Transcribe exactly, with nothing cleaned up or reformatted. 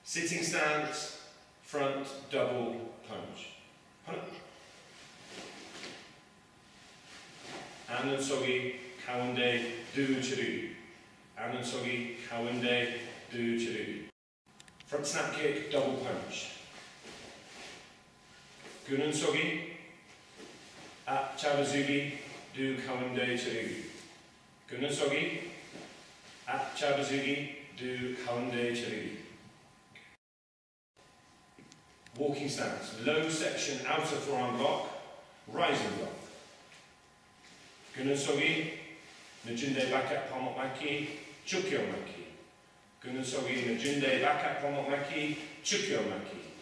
Sitting stance, front double punch. Anan sogi, kawande, do chiru. Anan sogi, kawande, do chiru. Front snap kick, double punch. Gunan sogi, at chabazugi, do kawande chiru. Gunan sogi, at chabazugi, do kawande chiru. Walking stance, low section outer forearm block, rising block. Gunan sogi, najinde back palmok maki, chukyo maki. Gunan sogi, najinde back palmok maki, chukyo maki.